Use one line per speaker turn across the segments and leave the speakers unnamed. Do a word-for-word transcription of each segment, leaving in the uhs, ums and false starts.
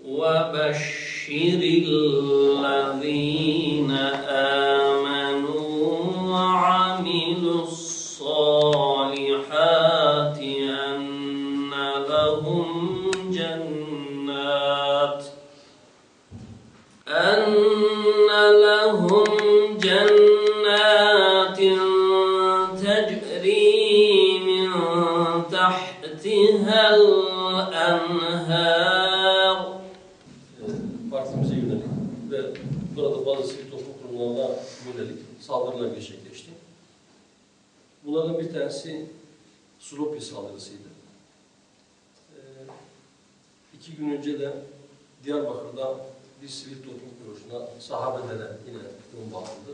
وَبَشِّرِ الَّذِينَ آمَنُوا وَعَمِلُوا الصَّالِحَاتِ أَنَّ لَهُمْ جَنَّاتٍ أَنَّ لَهُمْ جَنَّاتٍ تَجْرِي مِنْ تَحْتِهَا الْأَنْهَارُ.
Partimize yönelik ve burada bazı sivil toplum kurumlarına yönelik saldırılar gerçekleşti. Bunlardan bir tanesi Slopi saldırısıydı. Ee, iki gün önce de Diyarbakır'da bir sivil toplum kuruluşuna sahabelere yine bomba atıldı.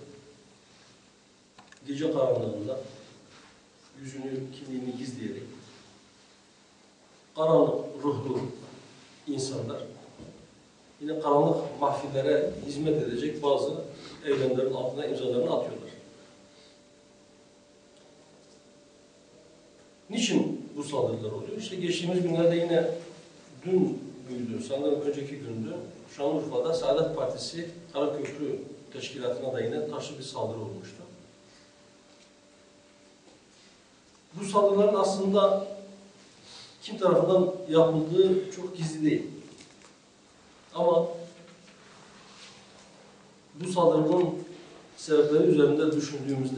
Gece karanlığında yüzünü, kimliğini gizleyerek karanlık ruhlu insanlar yine karanlık mahfillere hizmet edecek bazı eylemlerin altına imzalarını atıyorlar. Niçin bu saldırılar oluyor? İşte geçtiğimiz günlerde yine dün müydü, sanırım önceki gündü, Şanlıurfa'da Saadet Partisi Karaköprü Teşkilatı'na da yine taşlı bir saldırı olmuştu. Bu saldırıların aslında kim tarafından yapıldığı çok gizli değil. Ama bu saldırının sebepleri üzerinde düşündüğümüzde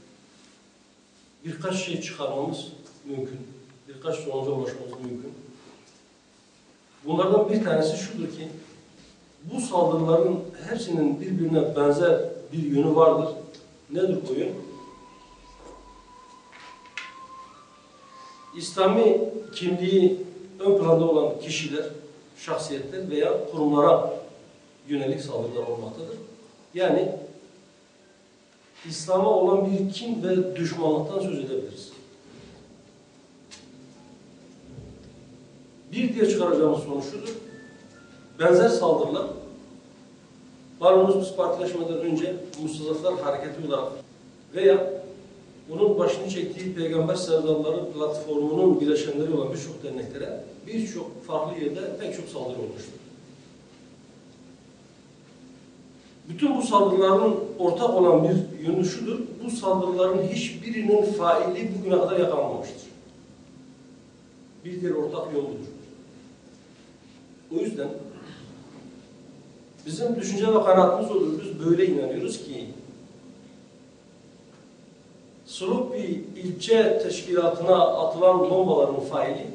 birkaç şey çıkarmamız mümkün. Birkaç sonuca ulaşmamız mümkün. Bunlardan bir tanesi şudur ki, bu saldırıların hepsinin birbirine benzer bir yönü vardır. Nedir o yön? İslami kimliği ön planda olan kişiler, şahsiyetler veya kurumlara yönelik saldırılar olmaktadır. Yani İslam'a olan bir kin ve düşmanlıktan söz edebiliriz. Bir diğer çıkaracağımız sonuç şudur. Benzer saldırılar, malumunuz biz partileşmeden önce Mustazaflar Hareketi olarak veya bunun başını çektiği Peygamber Sevdalıları platformunun bileşenleri olan birçok derneklere birçok farklı yerde pek çok saldırı olmuştur. Bütün bu saldırıların ortak olan bir yönü şudur, bu saldırıların hiçbirinin faili bugüne kadar yakalanmamıştır. Bir diğer ortak yön budur. O yüzden bizim düşünce ve kanaatimiz olur, biz böyle inanıyoruz ki Slopi ilçe teşkilatına atılan bombaların faili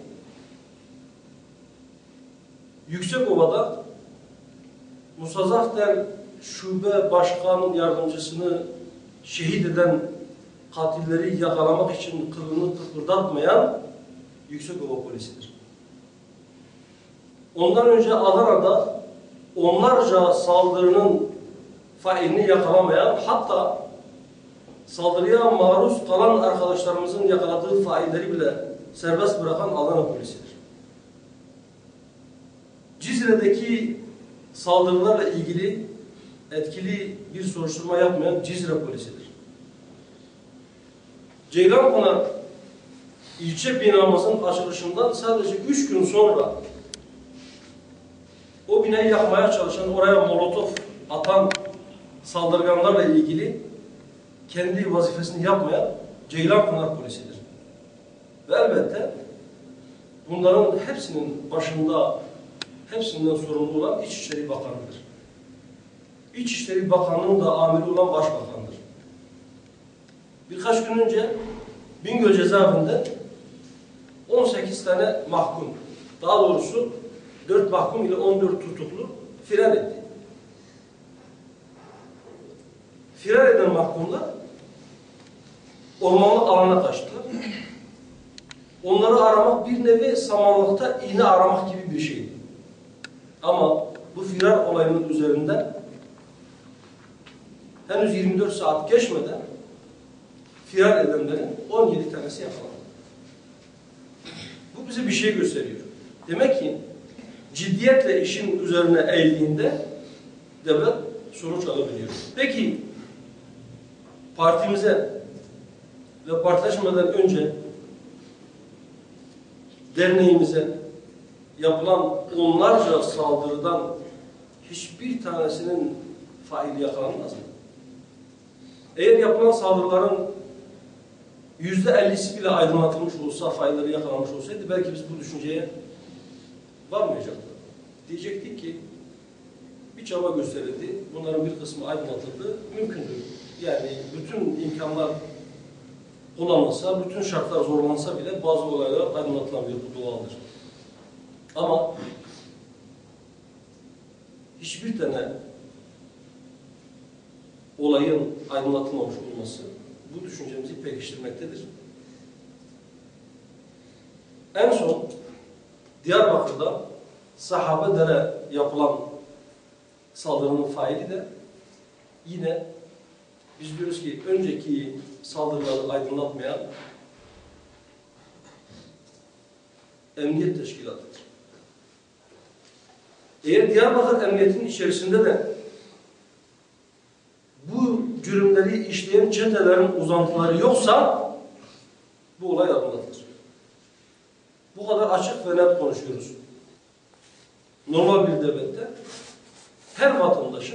Yüksekova'da Mustazaflar Şube Başkan Yardımcısını şehit eden katilleri yakalamak için kılını kıpırdatmayan Yüksekova polisidir. Ondan önce Adana'da onlarca saldırının failini yakalamayan, hatta saldırıya maruz kalan arkadaşlarımızın yakaladığı failleri bile serbest bırakan Adana polisidir. Cizre'deki saldırılarla ilgili etkili bir soruşturma yapmayan Cizre polisidir. Ceylanpınar ilçe binamızın açılışından sadece üç gün sonra o binayı yakmaya çalışan, oraya molotof atan saldırganlarla ilgili kendi vazifesini yapmayan Ceylanpınar polisidir. Ve elbette bunların hepsinin başında, hepsinden sorumlu olan İçişleri Bakanı'dır. İçişleri Bakanı'nın da amiri olan Başbakan'dır. Birkaç gün önce Bingöl cezaevinde on sekiz tane mahkum, daha doğrusu dört mahkum ile on dört tutuklu firar etti. Firar eden mahkumlar ormanlık alana kaçtılar. Onları aramak bir nevi samanlıkta iğne aramak gibi bir şeydi. Ama bu firar olayının üzerinden henüz yirmi dört saat geçmeden firar edenlerin on yedi tanesi yakalandı. Bu bize bir şey gösteriyor. Demek ki ciddiyetle işin üzerine eğildiğinde devlet sonuç alabiliyor. Peki partimize ve partileşmeden önce derneğimize yapılan onlarca saldırıdan hiçbir tanesinin faili yakalanmaz mı? Eğer yapılan saldırıların yüzde ellisi bile aydınlatılmış olsa, failleri yakalanmış olsaydı belki biz bu düşünceye varmayacaktık. Diyecektik ki bir çaba gösterildi, bunların bir kısmı aydınlatıldı, mümkündür. Yani bütün imkanlar kullanılsa, bütün şartlar zorlansa bile bazı olaylar aydınlatılabilir, bu doğaldır. Ama hiçbir tane olayın aydınlatılmamış olması bu düşüncemizi pekiştirmektedir. En son Diyarbakır'da Sahabedere yapılan saldırının faili de yine biz diyoruz ki önceki saldırıları aydınlatmayan emniyet teşkilatıdır. Eğer Diyarbakır Emniyeti'nin içerisinde de bu cürümleri işleyen çetelerin uzantıları yoksa bu olay aydınlatılır. Bu kadar açık ve net konuşuyoruz. Normal bir devlette her vatandaşın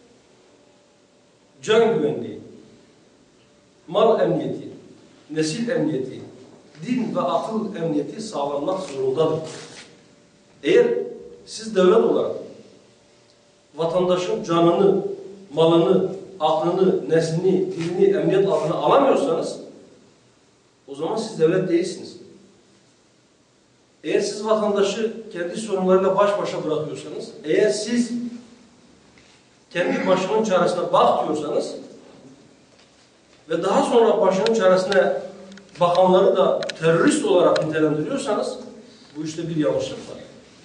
can güvenliği, mal emniyeti, nesil emniyeti, din ve akıl emniyeti sağlanmak zorundadır. Eğer siz devlet olarak vatandaşın canını, malını, aklını, neslini, dinini emniyet altına alamıyorsanız o zaman siz devlet değilsiniz. Eğer siz vatandaşı kendi sorunlarıyla baş başa bırakıyorsanız, eğer siz kendi başının çaresine bak diyorsanız ve daha sonra başının çaresine bakanları da terörist olarak nitelendiriyorsanız bu işte bir yanlışlık var.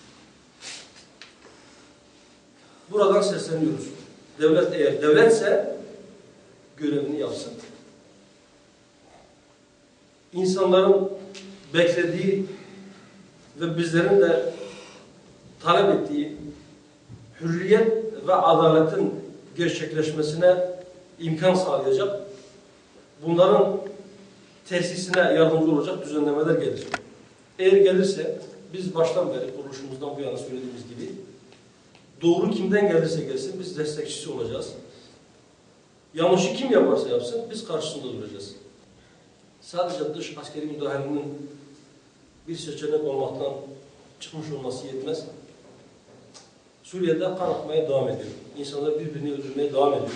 Buradan sesleniyoruz. Devlet eğer devletse görevini yapsın. İnsanların beklediği ve bizlerin de talep ettiği hürriyet ve adaletin gerçekleşmesine imkan sağlayacak, bunların tesisine yardımcı olacak düzenlemeler gelir. Eğer gelirse, biz baştan beri kuruluşumuzdan bu yana söylediğimiz gibi, doğru kimden gelirse gelsin biz destekçisi olacağız. Yanlışı kim yaparsa yapsın biz karşısında duracağız. Sadece dış askeri müdahalenin bir seçenek olmaktan çıkmış olması yetmez. Suriye'de kan akmaya devam ediyor. İnsanlar birbirini öldürmeye devam ediyor.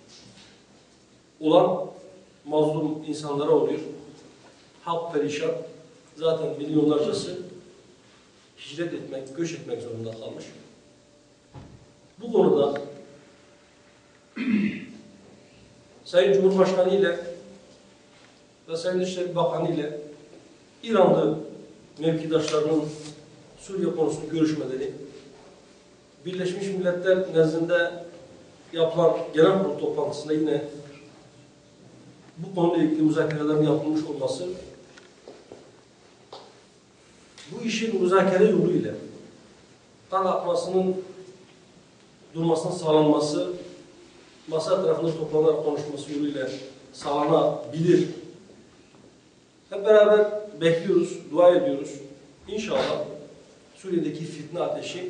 Olan mazlum insanlara oluyor. Halk perişan. Zaten milyonlarcası hicret etmek, göç etmek zorunda kalmış. Bu konuda Sayın Cumhurbaşkanı ile ve Sayın Dışişleri Bakanı ile İranlı mevkidaşlarının Suriye konusunu görüşmeleri, Birleşmiş Milletler nezdinde yapılan genel kurul toplantısında yine bu konuyla ilgili müzakerelerin yapılmış olması, bu işin müzakere yoluyla kan akmasının durmasının sağlanması, masa tarafında toplanarak konuşması yoluyla sağlanabilir. Hep beraber bekliyoruz, dua ediyoruz. İnşallah Suriye'deki fitne ateşi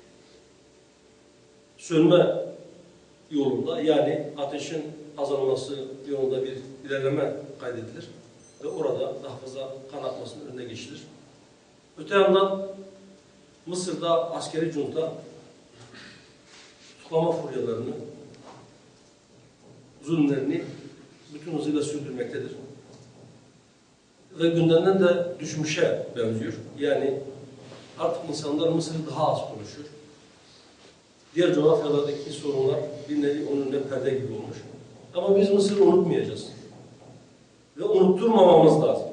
sönme yolunda, yani ateşin azalması yolunda bir ilerleme kaydedilir ve orada daha fazla kan akmasının önüne geçilir. Öte yandan Mısır'da askeri junta tutuklama furyalarını, zulümlerini bütün hızıyla sürdürmektedir. Ve gündemden de düşmüşe benziyor. Yani artık insanlar Mısır'ı daha az konuşuyor. Diğer coğrafyalardaki sorunlar bir nevi onun önüne perde gibi olmuş. Ama biz Mısır'ı unutmayacağız. Ve unutturmamamız lazım.